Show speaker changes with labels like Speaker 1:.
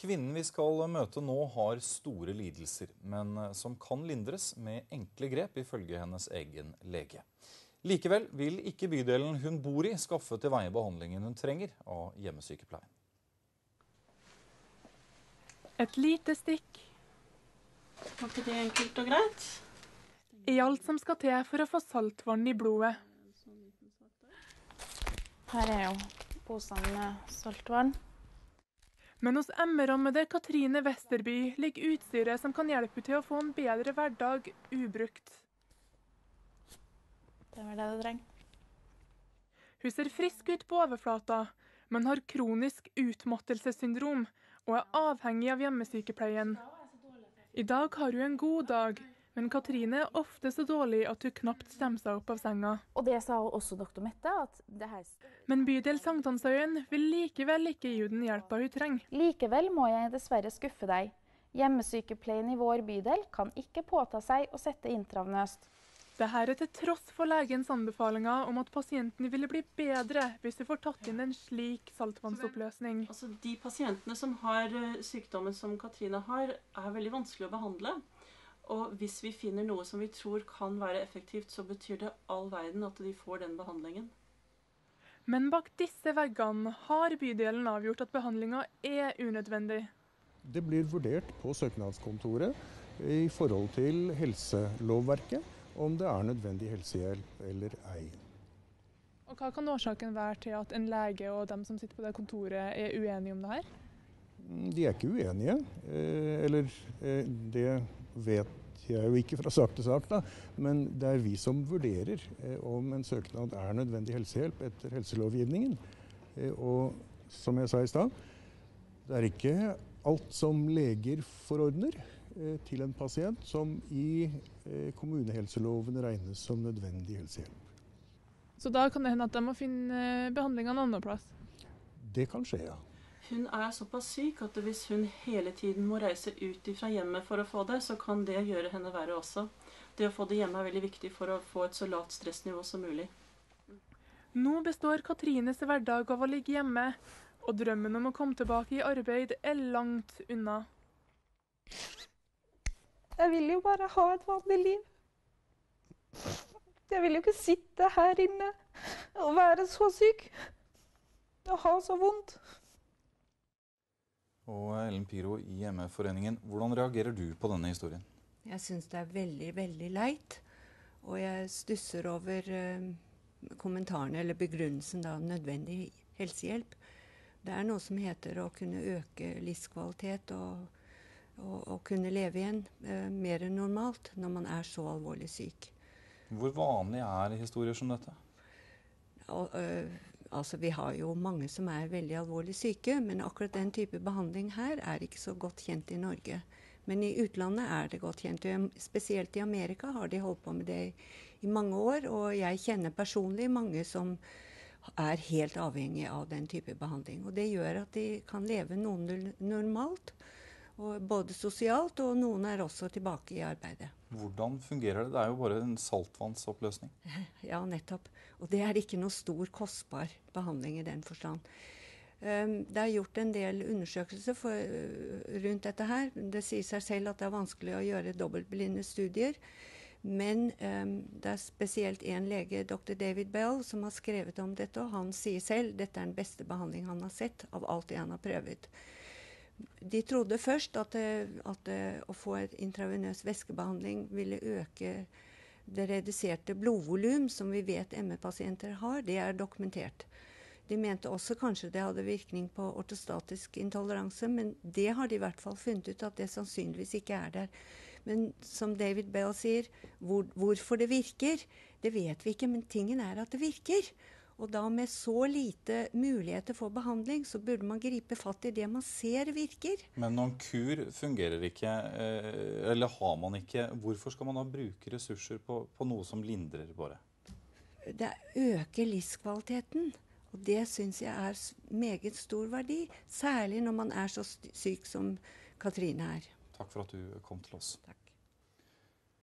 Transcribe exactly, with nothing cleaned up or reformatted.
Speaker 1: Kvinnen vi skal møte nå har store lidelser, men som kan lindres med enkle grep ifølge hennes egen lege. Likevel vil ikke bydelen hun bor i skaffe til veie behandlingen hun trenger av hjemmesykepleien.
Speaker 2: Et lite stikk.
Speaker 3: Var ikke det enkelt og greit?
Speaker 2: I alt som skal til for å få saltvann i blodet.
Speaker 4: Her er jo posene med saltvann.
Speaker 2: Men hos M E-rammede Katrine Vesterby ligger utstyret som kan hjelpe til å få en bedre hverdag ubrukt.
Speaker 4: Det var det du trenger.
Speaker 2: Hun ser frisk ut på overflata, men har kronisk utmattelsessyndrom og er avhengig av hjemmesykepleien. I dag har hun en god dag, men Katrine er ofte så dårlig at hun knapt stemmer seg opp av senga.
Speaker 4: Og det sa også doktor Mette, at det her...
Speaker 2: Men bydel Sankthansøyen vil likevel ikke gi den hjelpa hun trenger.
Speaker 4: Likevel må jeg dessverre skuffe deg. Hjemmesykepleien i vår bydel kan ikke påta seg å sette intravnøst.
Speaker 2: Dette er til tross for legens anbefalinger om at pasienten ville bli bedre hvis vi får tatt inn en slik saltvannsoppløsning.
Speaker 3: Altså, de pasientene som har sykdommen som Katrine har, er veldig vanskelig å behandle. Og hvis vi finner noe som vi tror kan være effektivt, så betyr det all verden at de får den behandlingen.
Speaker 2: Men bak disse veggene har bydelen avgjort at behandlingen er unødvendig.
Speaker 5: Det blir vurdert på søknadskontoret i forhold til helselovverket, om det er nødvendig helsehjelp eller ei.
Speaker 2: Og hva kan årsaken være til at en lege og dem som sitter på det kontoret er uenige om det her?
Speaker 5: De er ikke uenige, eller det vet jeg jo ikke fra sak til sak, da. Men det er vi som vurderer om en søknad er nødvendig helsehjelp etter helselovgivningen. Og som jeg sa i stad, det er ikke alt som leger forordner til en pasient som i kommunehelseloven regnes som nødvendig helsehjelp.
Speaker 2: Så da kan det hende at de må finne behandlingen en annen plass?
Speaker 5: Det kan skje, ja.
Speaker 3: Hun er såpass syk at hvis hun hele tiden må reise ut fra hjemmet for å få det, så kan det gjøre henne verre også. Det å få det hjemme er veldig viktig for å få et så lavt stressnivå som mulig.
Speaker 2: Nå består Katrines hverdag av å ligge hjemme, og drømmen om å komme tilbake i arbeid er langt unna.
Speaker 6: Jeg vil jo bare ha et vanlig liv. Jeg vil jo ikke sitte her inne og være så syk og ha så vondt.
Speaker 1: Og Ellen Piro i M E-foreningen, hvordan reagerer du på denne historien?
Speaker 7: Jeg synes det er veldig, veldig leit, og jeg stusser over uh, kommentarene eller begrunnelsen av nødvendig helsehjelp. Det er noe som heter å kunne øke livskvalitet og, og, og kunne leve igjen uh, mer enn normalt når man er så alvorlig syk.
Speaker 1: Hvor vanlig er historier som dette?
Speaker 7: Og, uh, Altså, vi har jo mange som er veldig alvorlig syke, men akkurat den type behandling her er ikke så godt kjent i Norge. Men i utlandet er det godt kjent. Spesielt i Amerika har de holdt på med det i mange år, og jeg kjenner personlig mange som er helt avhengige av den type behandling. Og det gjør at de kan leve noen normalt, og både sosialt, og noen er også tilbake i arbeidet.
Speaker 1: Hvordan fungerer det? Det er jo bare en saltvannsoppløsning.
Speaker 7: Ja, nettopp. Og det er ikke noe stor, kostbar behandling i den forstand. Det er gjort en del undersøkelser for, rundt dette her. Det sier seg selv at det er vanskelig å gjøre dobbeltblinde studier. Men um, det er spesielt en lege, doktor David Bell, som har skrevet om dette, og han sier selv at dette er den beste behandling han har sett av alt det han har prøvet. De trodde først at, det, at det, å få et intravenøs væskebehandling ville øke det reduserte blodvolum som vi vet M E-pasienter har. Det er dokumentert. De mente også kanskje det hadde virkning på ortostatisk intoleranse, men det har de i hvert fall funnet ut at det sannsynligvis ikke er der. Men som David Bell sier, hvor, hvorfor det virker, det vet vi ikke, men tingen er at det virker. Og da med så lite muligheter for behandling, så burde man gripe fatt i det man ser virker.
Speaker 1: Men når en kur fungerer ikke, eller har man ikke, hvorfor skal man da bruke ressurser på, på noe som lindrer bare?
Speaker 7: Det øker livskvaliteten, og det synes jeg er meget stor verdi, særlig når man er så syk som Katrine er.
Speaker 1: Takk for at du kom til oss.
Speaker 7: Takk.